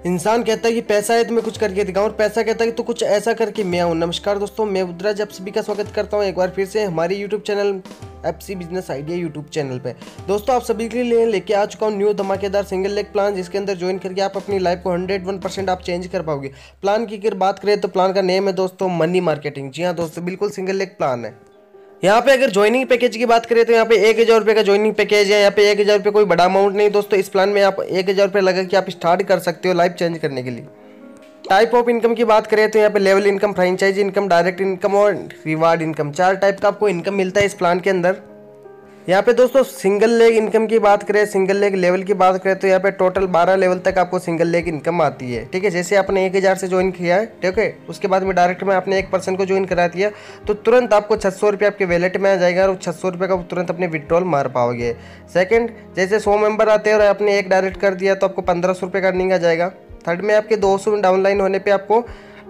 इंसान कहता है कि पैसा है तो मैं कुछ करके दिखाऊं, और पैसा कहता है कि तो कुछ ऐसा करके मैं आऊं। नमस्कार दोस्तों, मैं रुद्राज आप सभी का स्वागत करता हूं एक बार फिर से हमारे YouTube channel FC business idea YouTube channel पे। दोस्तों आप सभी के लिए लेके आ चुका हूं न्यू धमाकेदार सिंगल लेग प्लान, जिसके अंदर ज्वाइन करके आप अपनी लाइफ को 101% आप चेंज कर पाओगे। प्लान की अगर बात करें तो प्लान का नेम है दोस्तों मनी मार्केटिंग। जी हाँ दोस्तों, बिल्कुल सिंगल लेग प्लान है। यहाँ पे अगर ज्वाइनिंग पैकेज की बात करें तो यहाँ पे 1,000 रुपये का ज्वाइनिंग पैकेज है। यहाँ पे 1,000 रुपये कोई बड़ा अमाउंट नहीं दोस्तों। इस प्लान में आप 1,000 रुपये लगा कि आप स्टार्ट कर सकते हो लाइफ चेंज करने के लिए। टाइप ऑफ इनकम की बात करें तो यहाँ पे level income, franchise income, direct income और रिवार्ड इनकम, 4 टाइप का आपको इनकम मिलता है इस प्लान के अंदर। यहाँ पे दोस्तों सिंगल लेग इनकम की बात करें, सिंगल लेग लेवल की बात करें तो यहाँ पे टोटल 12 लेवल तक आपको सिंगल लेग इनकम आती है। ठीक है, जैसे आपने 1,000 से ज्वाइन किया है, ठीक है, उसके बाद में डायरेक्ट में आपने 1% को ज्वाइन करा दिया तो तुरंत आपको 600 रुपये आपके वैलेट में आ जाएगा और 600 रुपये का तुरंत अपने विड्रॉल मार पाओगे। सेकंड, जैसे 100 मेंबर आते हैं और आपने एक डायरेक्ट कर दिया तो आपको 1,500 रुपये का अर्निंग आ जाएगा। थर्ड में आपके 200 डाउनलाइन होने पर आपको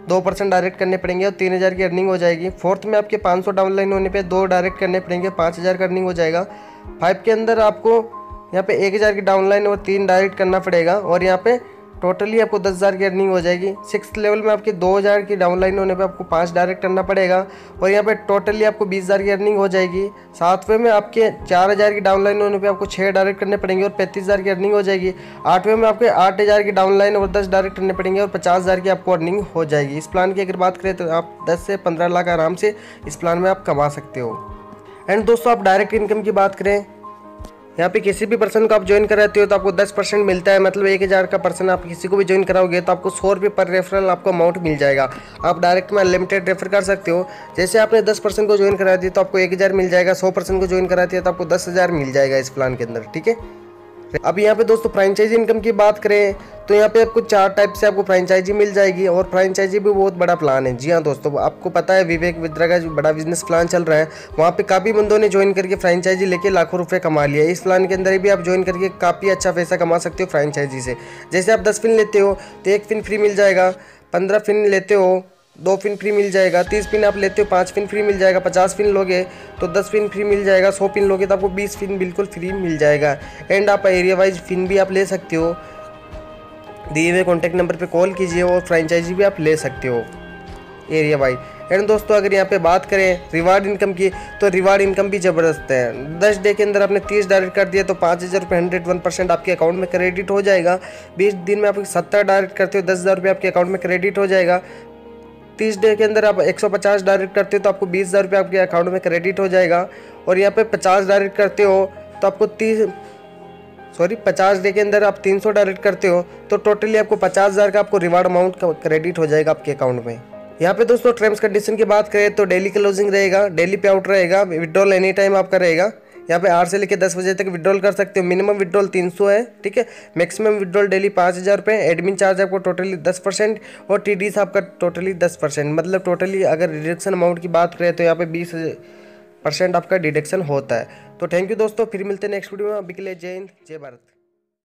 2% डायरेक्ट करने पड़ेंगे और 3,000 की अर्निंग हो जाएगी। फोर्थ में आपके 500 डाउनलाइन होने पे 2 डायरेक्ट करने पड़ेंगे, 5,000 का अर्निंग हो जाएगा। 5 के अंदर आपको यहाँ पे 1,000 की डाउनलाइन और 3 डायरेक्ट करना पड़ेगा और यहाँ पे टोटली आपको 10,000 की अर्निंग हो जाएगी। 6th लेवल में आपके 2,000 की डाउनलाइन होने पे आपको 5 डायरेक्ट करना पड़ेगा और यहाँ पे टोटली आपको 20,000 की अर्निंग हो जाएगी। 7वें में आपके 4,000 की डाउनलाइन होने पे आपको 6 डायरेक्ट करने पड़ेंगे और 35,000 की अर्निंग हो जाएगी। 8वें में आपके 8,000 की डाउनलाइन और 10 डायरेक्ट करने पड़ेंगे और 50,000 की आपको अर्निंग हो जाएगी। इस प्लान की अगर बात करें तो आप 10 से 15 लाख आराम से इस प्लान में आप कमा सकते हो। एंड दोस्तों आप डायरेक्ट इनकम की बात करें, यहाँ पे किसी भी पर्सन को आप ज्वाइन कराते हो तो आपको 10% मिलता है। मतलब 1,000 का पर्सन आप किसी को भी ज्वाइन कराओगे तो आपको 100 रुपये पर रेफरल आपको अमाउंट मिल जाएगा। आप डायरेक्ट में अनलिमिटेड रेफर कर सकते हो। जैसे आपने 10% को ज्वाइन करा दिया तो आपको 1,000 मिल जाएगा, 100% को ज्वाइन करा दिया तो आपको 10,000 मिल जाएगा इस प्लान के अंदर। ठीक है, अब यहाँ पे दोस्तों फ्रेंचाइजी इनकम की बात करें तो यहाँ पे आपको 4 टाइप से आपको फ्रेंचाइजी मिल जाएगी और फ्रेंचाइजी भी बहुत बड़ा प्लान है। जी हाँ दोस्तों, आपको पता है विवेक विद्रा का जो बड़ा बिजनेस प्लान चल रहा है, वहाँ पे काफ़ी बंदों ने ज्वाइन करके फ्रेंचाइजी लेके लाखों रुपए कमा लिया। इस प्लान के अंदर भी आप ज्वाइन करके काफ़ी अच्छा पैसा कमा सकते हो फ्रेंचाइजी से। जैसे आप 10 फिन लेते हो तो 1 फिन फ्री मिल जाएगा, 15 फिन लेते हो 2 फिन फ्री मिल जाएगा, 30 फिन आप लेते हो 5 फिन फ्री मिल जाएगा, 50 फिन लोगे तो 10 फिन फ्री मिल जाएगा, 100 फिन लोगे तो आपको 20 फिन बिल्कुल फ्री मिल जाएगा। एंड आप एरिया वाइज फिन भी आप ले सकते हो, दिए हुए कॉन्टैक्ट नंबर पे कॉल कीजिए और फ्रेंचाइजी भी आप ले सकते हो एरिया वाइज। एंड दोस्तों अगर यहाँ पे बात करें रिवार्ड इनकम की तो रिवार्ड इनकम भी ज़बरदस्त है। 10 डे के अंदर आपने 30 डायरेक्ट कर दिया तो 5,000 रुपये 101% आपके अकाउंट में क्रेडिट हो जाएगा। 20 दिन में आप 70 डायरेक्ट करते हो 10,000 रुपये आपके अकाउंट में क्रेडिट हो जाएगा। 30 डे के अंदर आप 150 डायरेक्ट करते हो तो आपको 20,000 रुपये आपके अकाउंट में क्रेडिट हो जाएगा। और यहाँ पे 50 डायरेक्ट करते हो तो आपको 50 डे के अंदर आप 300 डायरेक्ट करते हो तो टोटली आपको 50,000 का आपको रिवार्ड अमाउंट का क्रेडिट हो जाएगा आपके अकाउंट में। यहाँ पे दोस्तों टर्म्स कंडीशन की बात करें तो डेली क्लोजिंग रहेगा, डेली पे आउट रहेगा, विड्रॉल एनी टाइम आपका रहेगा। यहाँ पे 8 से लेकर 10 बजे तक विड्रॉल कर सकते हो। मिनिमम विड्रॉल 300 है, ठीक है। मैक्सिमम विड्रॉल डेली 5,000 रुपये। एडमिन चार्ज आपको टोटली 10% और TDS आपका टोटली 10%। मतलब टोटली अगर डिडक्शन अमाउंट की बात करें तो यहाँ पे 20% आपका डिडक्शन होता है। तो थैंक यू दोस्तों, फिर मिलते हैं नेक्स्ट वीडियो में। अभी के लिए जय हिंद, जय भारत।